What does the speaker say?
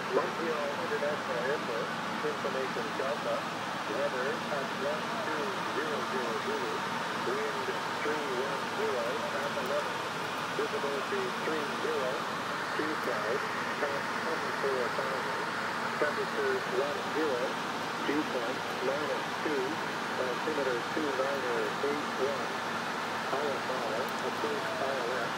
Montreal International Airport, information Delta, weather at 1200 Zulu, wind 310 at 11, visibility 30, sea cloud, at 24,000, temperature 10, dew point -2, altimeter 2981, IFR, approach ILS.